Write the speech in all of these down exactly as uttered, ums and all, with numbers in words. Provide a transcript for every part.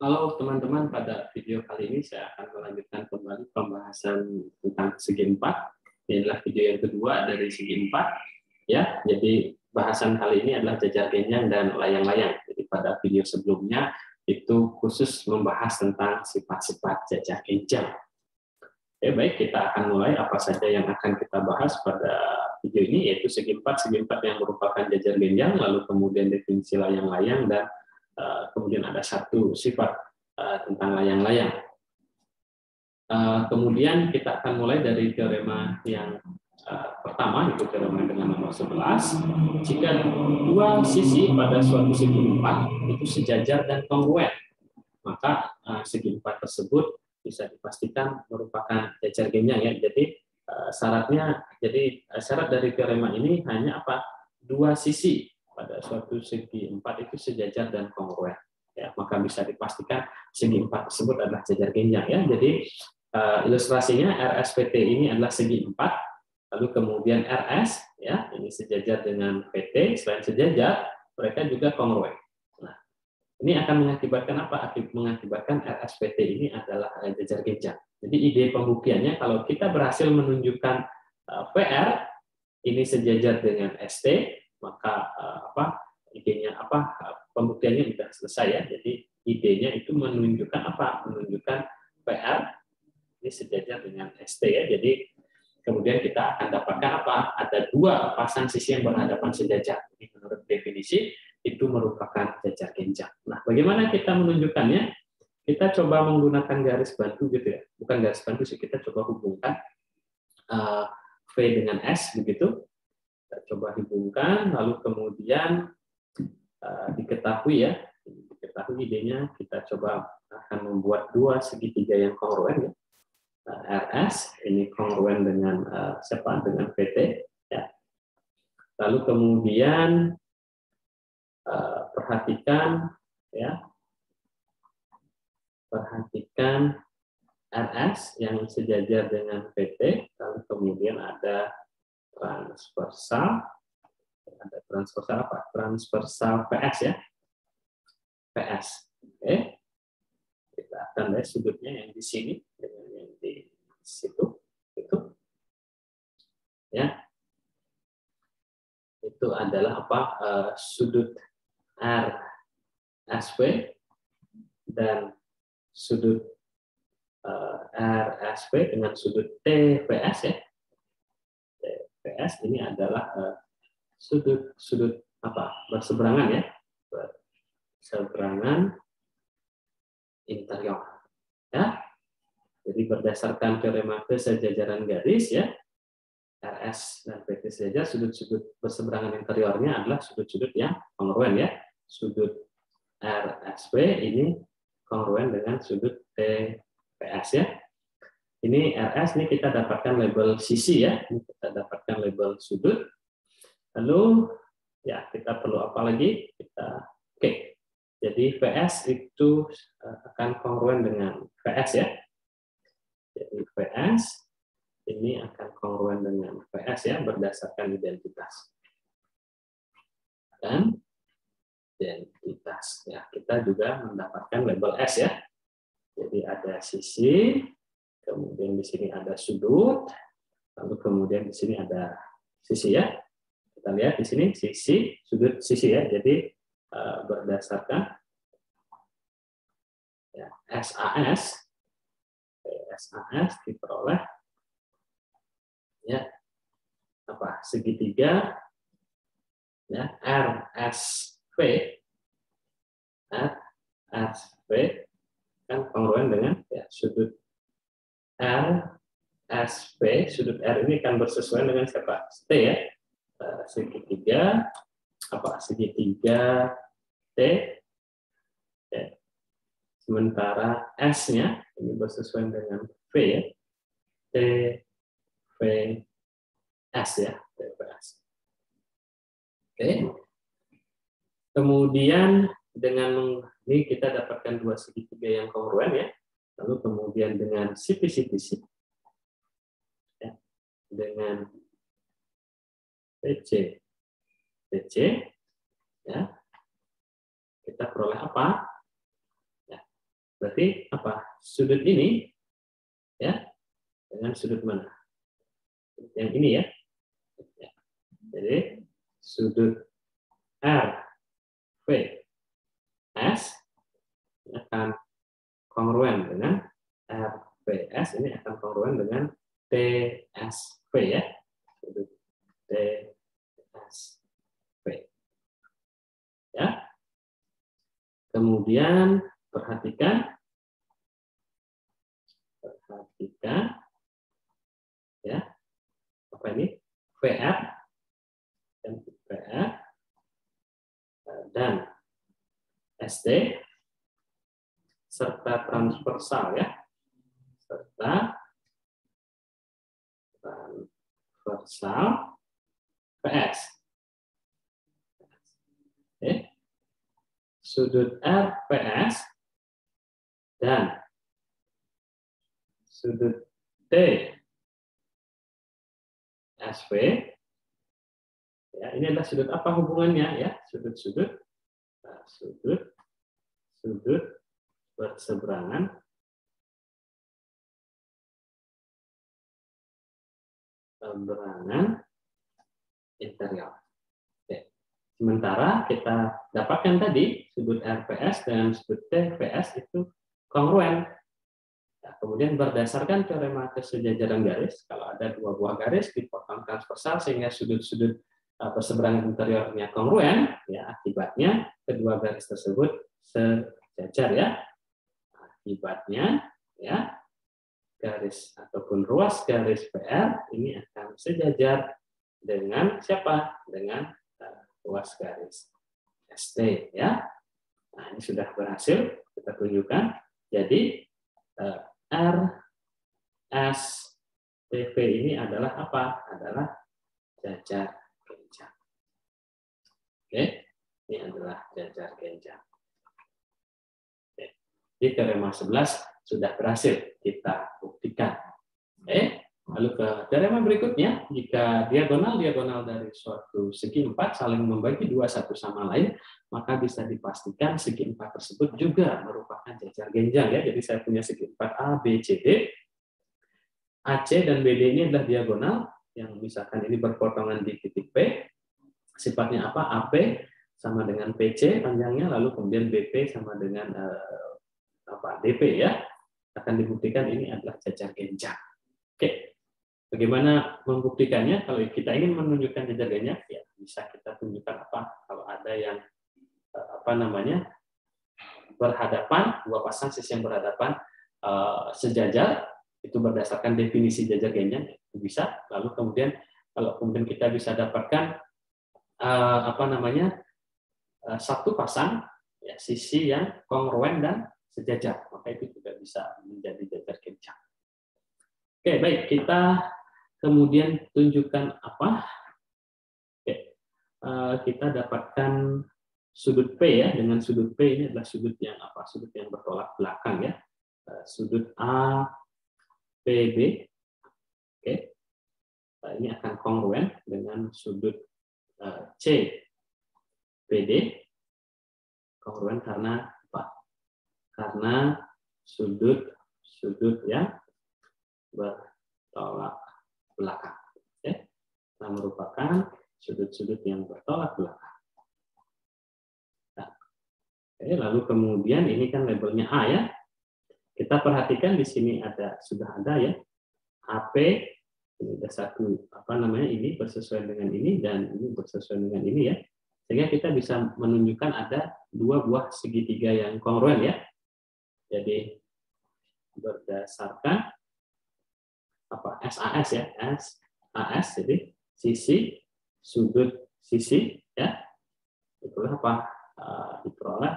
Halo teman-teman, pada video kali ini saya akan melanjutkan kembali pembahasan tentang segi empat. Ini adalah video yang kedua dari segi empat. Ya, jadi bahasan kali ini adalah jajar genjang dan layang-layang. Jadi pada video sebelumnya itu khusus membahas tentang sifat-sifat jajar genjang. Oke, baik, kita akan mulai apa saja yang akan kita bahas pada video ini, yaitu segi empat, segi empat yang merupakan jajar genjang, lalu kemudian definisi layang-layang, dan uh, kemudian ada satu sifat uh, tentang layang-layang. Uh, kemudian kita akan mulai dari teorema yang uh, pertama, yaitu teorema dengan nomor sebelas. Jika dua sisi pada suatu segi empat itu sejajar dan kongruen, maka uh, segi empat tersebut bisa dipastikan merupakan jajar genjang, ya. Jadi uh, syaratnya, jadi uh, syarat dari teorema ini hanya apa? Dua sisi pada suatu segi empat itu sejajar dan kongruen, ya. Maka bisa dipastikan segi empat tersebut adalah jajar genjang, ya. Jadi uh, ilustrasinya R S P T ini adalah segi empat, lalu kemudian R S, ya, ini sejajar dengan P T. Selain sejajar, mereka juga kongruen. Ini akan mengakibatkan apa? Mengakibatkan R S P T ini adalah jajar genjang. Jadi ide pembuktiannya, kalau kita berhasil menunjukkan V R ini sejajar dengan S T, maka apa? Idenya apa? Pembuktiannya sudah selesai, ya. Jadi idenya itu menunjukkan apa? Menunjukkan V R ini sejajar dengan S T, ya. Jadi kemudian kita akan dapatkan apa? Ada dua pasang sisi yang berhadapan sejajar. Ini menurut definisi itu merupakan jajar genjang. Nah, bagaimana kita menunjukkannya? Kita coba menggunakan garis bantu, gitu ya. Bukan garis bantu sih, kita coba hubungkan uh, V dengan S, begitu. Kita coba hubungkan, lalu kemudian uh, diketahui, ya. Diketahui idenya, kita coba akan membuat dua segitiga yang kongruen, ya. R S ini kongruen dengan uh, siapa? Dengan P T, ya. Lalu kemudian uh, perhatikan, ya, perhatikan R S yang sejajar dengan P T, lalu kemudian ada transversal, ada transversal apa? Transversal P S, ya, P S. Oke, kita akan lihat sudutnya yang di sini dengan yang di situ, itu, ya. Itu adalah apa? Uh, sudut R S P dan sudut uh, R S P dengan sudut T V S, ya. T V S ini adalah uh, sudut sudut apa? Berseberangan, ya. Berseberangan interior, ya. Jadi berdasarkan teorema kesejajaran garis, ya, R S dan P T sejajar, sudut-sudut berseberangan interiornya adalah sudut-sudut yang kongruen, ya. Sudut R S P ini kongruen dengan sudut T V S, ya. Ini R S, ini kita dapatkan label sisi, ya. Ini kita dapatkan label sudut. Lalu, ya, kita perlu apa lagi? Kita, oke. Okay. Jadi V S itu akan kongruen dengan V S, ya. Jadi V S ini akan kongruen dengan V S, ya, berdasarkan identitas. Dan identitas, ya, kita juga mendapatkan label S, ya. Jadi ada sisi, kemudian di sini ada sudut, lalu kemudian di sini ada sisi, ya. Kita lihat di sini sisi, sudut, sisi, ya. Jadi uh, berdasarkan, ya, S A S, S A S diperoleh, ya, apa? Segitiga, ya, R S P, R S P kan kongruen dengan, ya, sudut R S P, sudut R ini kan bersesuaian dengan siapa? T, ya. Segitiga apa? Segitiga T, ya. Sementara S-nya ini bersesuaian dengan V, ya. T V S, ya, T V S. Oke. Kemudian dengan ini kita dapatkan dua segitiga yang kongruen, ya. Lalu kemudian dengan sisi-sisi, ya, dengan P C, P C, ya, kita peroleh apa? Ya, Berarti apa? Sudut ini ya dengan sudut mana? Yang ini ya. Jadi sudut R V S akan kongruen dengan R V S, ini akan kongruen dengan T S V ya. Sudut T S V. Ya. Kemudian perhatikan perhatikan ya. Apa ini? V R dan V R dan S T serta transversal ya. Serta transversal P S. Oke. Sudut R P S dan sudut T S V ya, ini adalah sudut apa hubungannya ya? Sudut-sudut nah, sudut sudut berseberangan berseberangan interior. Oke. Sementara kita dapatkan tadi sudut R P S dan sudut T V S itu kongruen. Nah, kemudian berdasarkan teorema kesejajaran garis, kalau ada dua buah garis dipotong transversal sehingga sudut-sudut berseberangan interiornya kongruen, ya akibatnya kedua garis tersebut sejajar ya. Akibatnya ya garis ataupun ruas garis P R ini akan sejajar dengan siapa? Dengan uh, ruas garis S T ya. Nah, ini sudah berhasil kita tunjukkan. Jadi uh, R S T V ini adalah apa? Adalah jajar genjang. Oke, ini adalah jajar genjang. Oke. Di teorema sebelas sudah berhasil kita buktikan. Oke. Lalu ke teorema berikutnya, jika diagonal-diagonal dari suatu segi empat saling membagi dua satu sama lain, maka bisa dipastikan segi empat tersebut juga merupakan jajar genjang ya. Jadi saya punya segi empat A, B, C, D. A C dan B D ini adalah diagonal yang misalkan ini berpotongan di titik P. Sifatnya apa? A P sama dengan P C panjangnya, lalu kemudian B P sama dengan eh, apa? D P ya. Akan dibuktikan ini adalah jajar genjang. Oke. Bagaimana membuktikannya? Kalau kita ingin menunjukkan jajar genjang, ya bisa kita tunjukkan apa? Kalau ada yang apa namanya berhadapan, dua pasang sisi yang berhadapan uh, sejajar, itu berdasarkan definisi jajar genjang itu bisa. Lalu kemudian kalau kemudian kita bisa dapatkan uh, apa namanya uh, satu pasang ya, sisi yang kongruen dan sejajar, maka itu juga bisa menjadi jajar genjang. Oke, baik, kita kemudian tunjukkan apa? Oke, kita dapatkan sudut P ya, dengan sudut P ini adalah sudut yang apa? Sudut yang bertolak belakang ya. Sudut A P B. Oke. Nah, ini akan kongruen dengan sudut C P D. Kongruen karena apa? Karena sudut sudut yang bertolak belakang. Oke. Nah, merupakan sudut-sudut yang bertolak belakang. Nah, oke, lalu kemudian ini kan labelnya A ya. Kita perhatikan di sini ada sudah ada ya. A P ini ada satu apa namanya ini bersesuaian dengan ini dan ini bersesuaian dengan ini ya. Sehingga kita bisa menunjukkan ada dua buah segitiga yang kongruen ya. Jadi berdasarkan apa S A S ya, S A S jadi sisi sudut sisi ya, itulah apa uh, diperoleh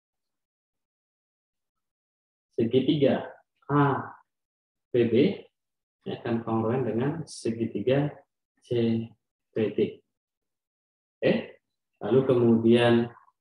segitiga A P B akan kongruen dengan segitiga C P D. Oke, lalu kemudian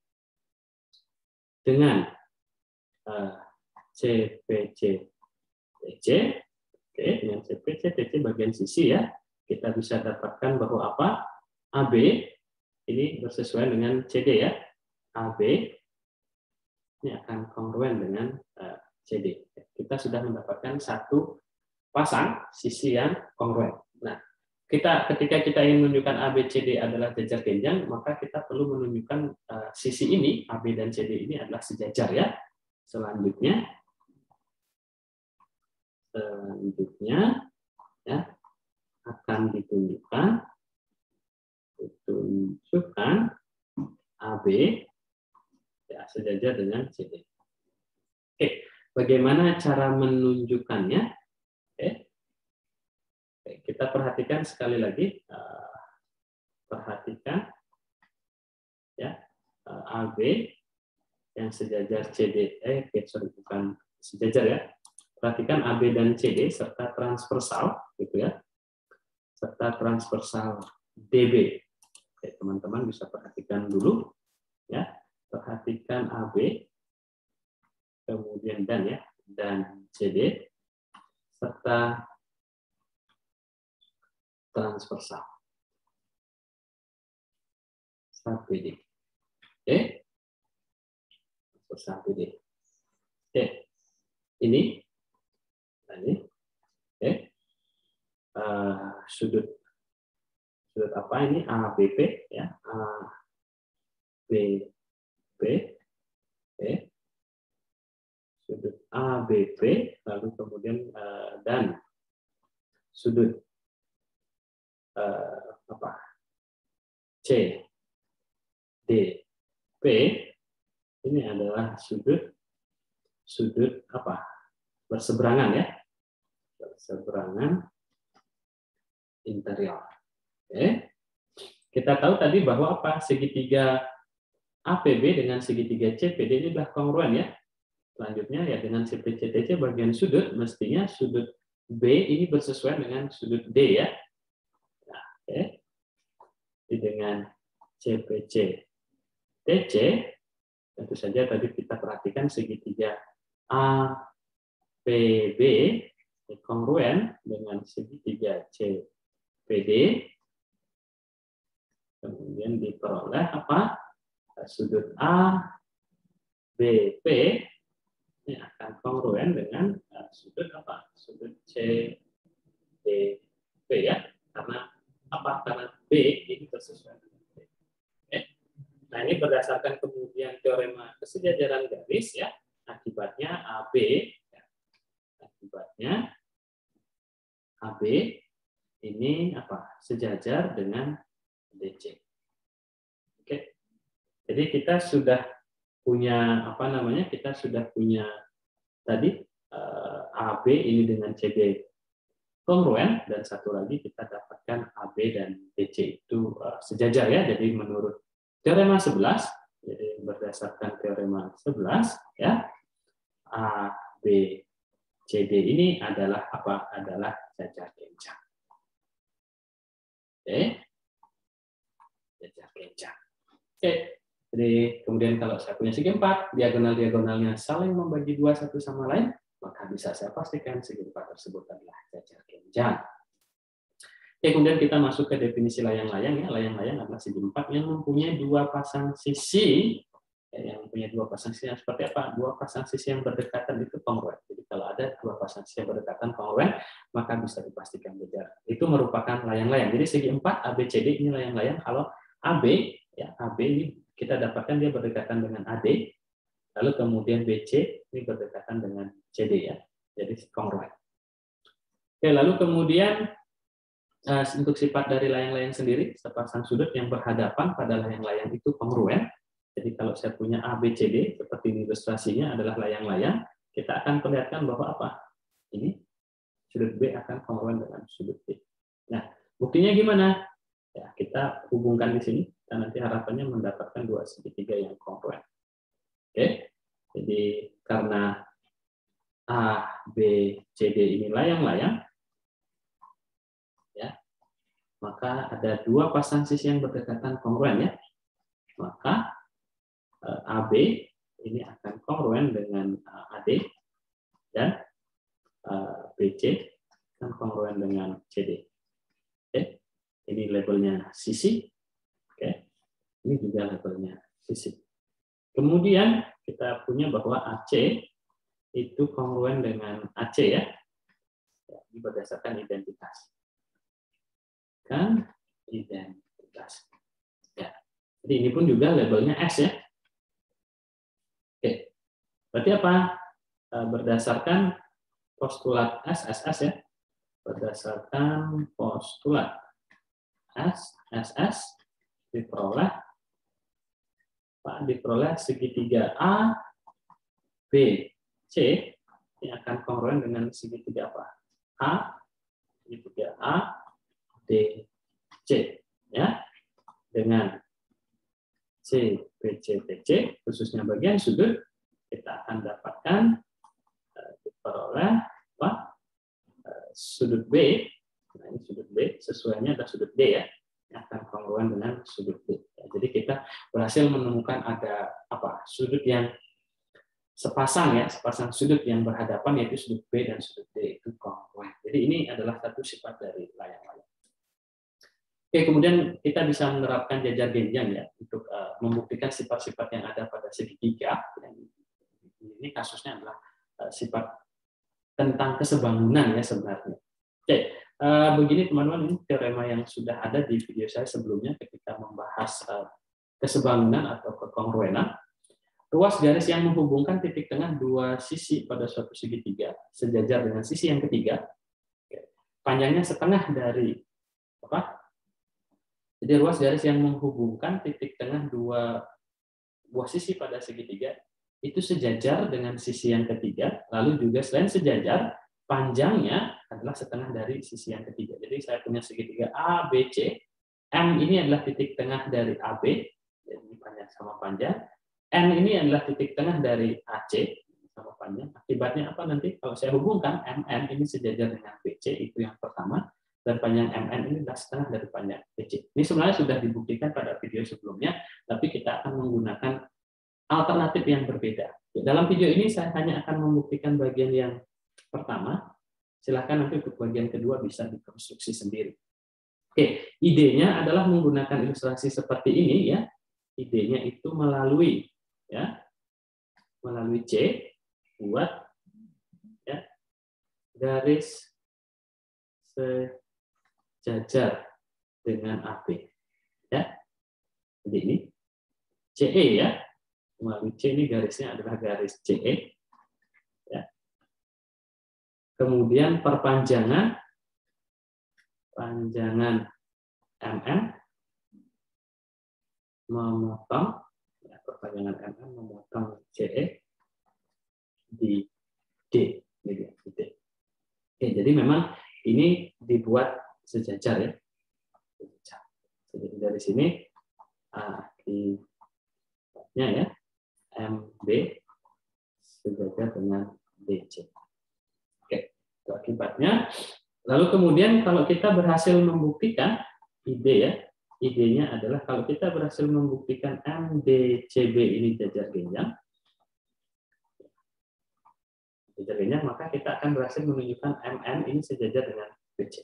dengan uh, C P C T C. Oke, dengan C P C T C bagian sisi ya, kita bisa dapatkan bahwa apa? A B ini bersesuaian dengan C D ya. A B ini akan kongruen dengan uh, C D. Kita sudah mendapatkan satu pasang sisi yang kongruen. Nah, kita ketika kita ingin menunjukkan A B C D adalah jajar genjang, maka kita perlu menunjukkan uh, sisi ini A B dan C D ini adalah sejajar ya. Selanjutnya, selanjutnya ya akan ditunjukkan ditunjukkan A B ya sejajar dengan C D. Oke, bagaimana cara menunjukkannya? Oke. Oke, kita perhatikan sekali lagi, uh, perhatikan ya uh, A B yang sejajar C D, eh sorry bukan sejajar ya. Perhatikan A B dan C D serta transversal, gitu ya, serta transversal D B. Oke, teman-teman bisa perhatikan dulu, ya, perhatikan A B, kemudian dan ya, dan C D serta transversal B D. Oke, transversal B D. Oke, ini, ini, oke, uh, sudut sudut apa ini A B P ya, A B P, oke, sudut A B P, lalu kemudian uh, dan sudut uh, apa C D P ini adalah sudut sudut apa berseberangan ya, berseberangan interior. Oke. Kita tahu tadi bahwa apa segitiga A P B dengan segitiga C P D ini adalah kongruen ya. Selanjutnya ya dengan C P C T C bagian sudut mestinya sudut B ini bersesuaian dengan sudut D ya. Nah, oke. Jadi dengan C P C T C tentu saja tadi kita perhatikan segitiga A P B kongruen dengan segitiga C P D, kemudian diperoleh apa sudut A B P ini akan kongruen dengan sudut apa sudut C D P ya, karena apa karena B ini bersesuaian dengan B. Oke. Nah ini berdasarkan kemudian teorema kesejajaran garis ya, akibatnya A B ya, akibatnya A B ini apa sejajar dengan D C. Oke, jadi kita sudah punya apa namanya kita sudah punya tadi eh, A B ini dengan C D kongruen dan satu lagi kita dapatkan A B dan D C itu eh, sejajar ya. Jadi menurut teorema sebelas, jadi berdasarkan teorema sebelas ya A B C D ini adalah apa adalah jajar genjang. Oke, jajar genjang. Oke, jadi kemudian kalau saya punya segi empat, diagonal-diagonalnya saling membagi dua satu sama lain, maka bisa saya pastikan segi empat tersebut adalah jajar genjang. Oke, kemudian kita masuk ke definisi layang-layang ya. Layang-layang adalah segi empat yang mempunyai dua pasang sisi, ya, yang mempunyai dua pasang sisi yang seperti apa? Dua pasang sisi yang berdekatan itu kongruen. Jadi kalau ada dua pasang sisi yang berdekatan kongruen, maka bisa dipastikan jajar. Itu merupakan layang-layang. Jadi segi empat A B C D ini layang-layang. Kalau A B ya A B ini kita dapatkan dia berdekatan dengan A D, lalu kemudian B C ini berdekatan dengan C D ya. Jadi kongruen. Oke, lalu kemudian untuk sifat dari layang-layang sendiri, sepasang sudut yang berhadapan pada layang-layang itu kongruen. Jadi kalau saya punya A B C D seperti ini ilustrasinya adalah layang-layang, kita akan perlihatkan bahwa apa? Ini sudut B akan kongruen dengan sudut D. Nah, buktinya gimana? Ya, kita hubungkan di sini dan nanti harapannya mendapatkan dua segitiga yang kongruen. Oke. Jadi karena A, B, C D ini layang-layang ya, maka ada dua pasang sisi yang berdekatan kongruen ya. Maka A B ini akan kongruen dengan A D dan B C akan kongruen dengan C D. Oke. Ini labelnya sisi. Oke. Ini juga labelnya sisi. Kemudian kita punya bahwa A C itu kongruen dengan A C ya. Ya, ini berdasarkan identitas. Kan identitas. Ya. Jadi ini pun juga labelnya S ya. Oke. Berarti apa? Berdasarkan postulat S, S, S ya. Berdasarkan postulat S, S, S diperoleh Pak diperoleh segitiga A, B, C yang akan kongruen dengan segitiga apa? A, segitiga A, D, C ya. Dengan C, B, C, D, C khususnya bagian sudut kita akan dapatkan diperoleh apa? Sudut B. Nah, ini sudut B, sesuainya adalah sudut D ya, yang akan kongruen dengan sudut B. Ya, jadi kita berhasil menemukan ada apa? Sudut yang sepasang ya, sepasang sudut yang berhadapan yaitu sudut B dan sudut D itu kongruen. Jadi ini adalah satu sifat dari layang-layang. Oke, kemudian kita bisa menerapkan jajar genjang ya untuk uh, membuktikan sifat-sifat yang ada pada segitiga. Ini kasusnya adalah uh, sifat tentang kesebangunan ya sebenarnya. Oke, uh, begini teman-teman, ini teorema yang sudah ada di video saya sebelumnya ketika membahas uh, kesebangunan atau kekongruenan. Ruas garis yang menghubungkan titik tengah dua sisi pada suatu segitiga sejajar dengan sisi yang ketiga. Panjangnya setengah dari apa? Jadi ruas garis yang menghubungkan titik tengah dua buah sisi pada segitiga itu sejajar dengan sisi yang ketiga, lalu juga selain sejajar, panjangnya adalah setengah dari sisi yang ketiga. Jadi saya punya segitiga A, B, C, M ini adalah titik tengah dari A B, jadi panjang sama panjang. N ini adalah titik tengah dari A C sama panjang. Akibatnya apa nanti? Kalau saya hubungkan M N ini sejajar dengan B C, itu yang pertama, dan panjang M N ini adalah setengah dari panjang B C. Ini sebenarnya sudah dibuktikan pada video sebelumnya, tapi kita akan menggunakan alternatif yang berbeda. Dalam video ini saya hanya akan membuktikan bagian yang pertama. Silahkan nanti untuk bagian kedua bisa dikonstruksi sendiri. Oke, idenya adalah menggunakan ilustrasi seperti ini ya. Idenya itu melalui ya, melalui C buat ya, garis sejajar dengan A B ya. Jadi ini C E ya. Melalui C ini garisnya adalah garis C E. Ya. Kemudian perpanjangan panjangan M N memotong ya, perpanjangan M N memotong C E di D. Ini di D. Oke, jadi memang ini dibuat sejajar ya. Sejajar. Jadi dari sini akibatnya ya M B sejajar dengan D C. Oke, itu akibatnya. Lalu kemudian kalau kita berhasil membuktikan ide ya, idenya adalah kalau kita berhasil membuktikan M D C B ini jajar genjang, jajar genjang, maka kita akan berhasil menunjukkan M N ini sejajar dengan B C.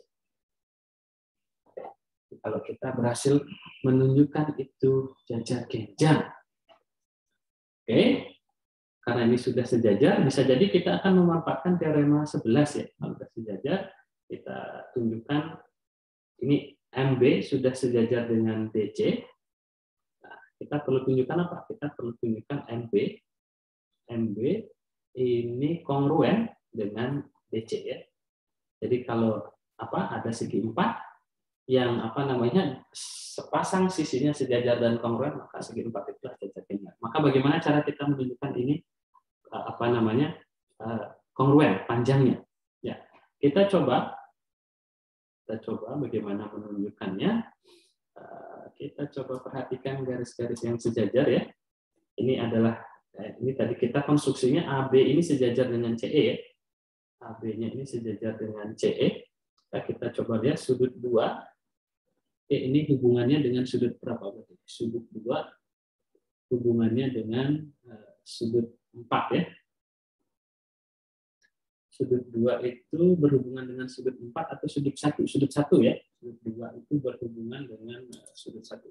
Oke. Kalau kita berhasil menunjukkan itu jajar genjang, oke, karena ini sudah sejajar, bisa jadi kita akan memanfaatkan teorema sebelas ya. Kalau sudah sejajar, kita tunjukkan ini M B sudah sejajar dengan D C. Nah, kita perlu tunjukkan apa? Kita perlu tunjukkan M B. M B ini kongruen dengan D C ya. Jadi kalau apa? Ada segi empat yang apa namanya sepasang sisinya sejajar dan kongruen, maka segi empat itu jajar genjang. Maka bagaimana cara kita menunjukkan ini apa namanya kongruen panjangnya? Ya, kita coba kita coba bagaimana menunjukkannya. Kita coba perhatikan garis-garis yang sejajar ya. Ini adalah ini tadi kita konstruksinya A B ini sejajar dengan C E ya. A B-nya ini sejajar dengan C E. Nah, kita coba lihat sudut dua. Eh, ini hubungannya dengan sudut berapa? Sudut dua hubungannya dengan uh, sudut empat ya. Sudut dua itu berhubungan dengan sudut empat atau sudut satu? Sudut satu ya. Sudut dua itu berhubungan dengan uh, sudut satu.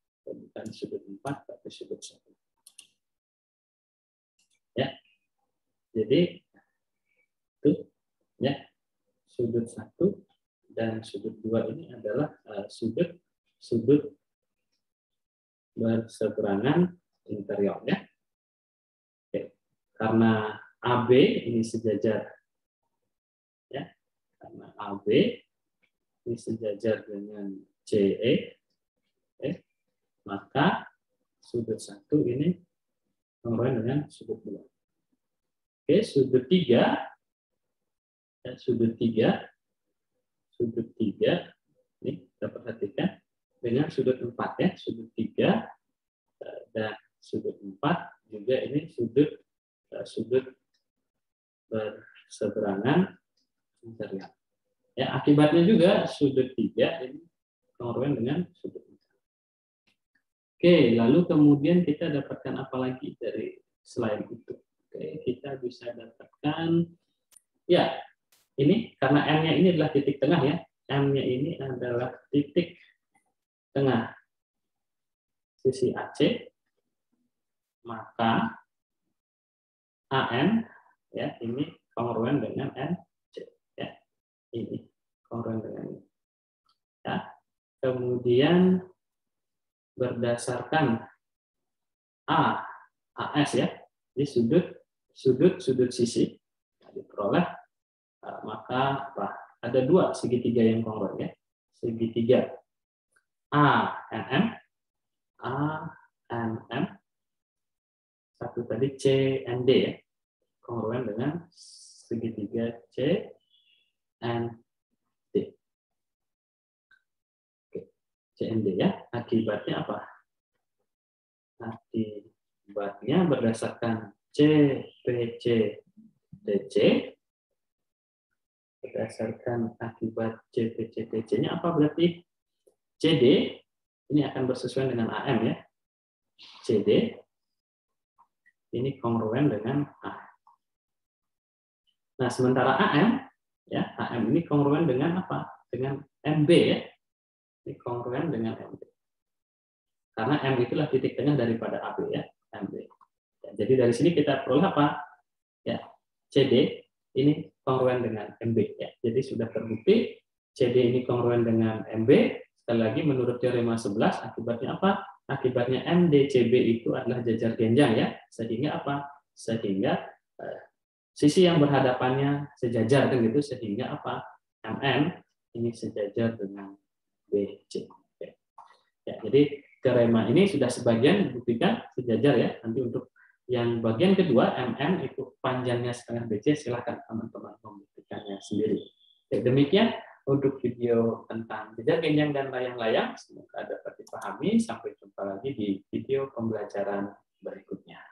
Bukan sudut empat, tapi sudut satu. Ya. Jadi itu ya, sudut satu dan sudut dua ini adalah uh, sudut sudut berseberangan interior ya. Oke. Karena A B ini sejajar ya, karena A B ini sejajar dengan C E, oke, maka sudut satu ini kongruent dengan sudut dua. Oke, sudut tiga, ya, sudut tiga, sudut tiga, ini kita perhatikan dengan sudut empat ya, sudut tiga dan sudut empat juga ini sudut sudut berseberangan interior. Ya, akibatnya juga sudut tiga ini kongruent dengan sudut empat. Oke, lalu kemudian kita dapatkan apa lagi dari selain itu? Oke, kita bisa dapatkan ya, ini karena M-nya ini adalah titik tengah ya. M-nya ini adalah titik tengah sisi A C, maka A N ya ini kongruent dengan N C ya, ini kongruent dengan ini ya. Kemudian berdasarkan A A S ya, di sudut sudut sudut sisi nah, diperoleh uh, maka apa? Ada dua segitiga yang kongruent ya, segitiga A N M, A N M, satu tadi C N D ya, kongruent dengan segitiga C N D. Oke, C N D ya. Akibatnya apa? Akibatnya berdasarkan C P C D C, berdasarkan akibat C P C D C-nya apa berarti? C D ini akan bersesuaian dengan A M ya. C D ini kongruent dengan A. Nah, sementara A M ya, A M ini kongruent dengan apa? Dengan M B ya. Ini kongruent dengan M B. Karena M itulah titik tengah daripada A B ya, M B. Ya, jadi dari sini kita peroleh apa? Ya, C D ini kongruent dengan M B ya. Jadi sudah terbukti C D ini kongruent dengan M B. Sekali lagi menurut teorema sebelas akibatnya apa? Akibatnya M D C B itu adalah jajar genjang ya. Sehingga apa? Sehingga eh, sisi yang berhadapannya sejajar kan gitu, sehingga apa? M N ini sejajar dengan B C. Oke. Ya, jadi teorema ini sudah sebagian dibuktikan sejajar ya. Nanti untuk yang bagian kedua M N itu panjangnya setengah B C, silahkan teman-teman membuktikannya sendiri. Oke, demikian untuk video tentang jajar genjang dan layang-layang. Semoga dapat dipahami. Sampai jumpa lagi di video pembelajaran berikutnya.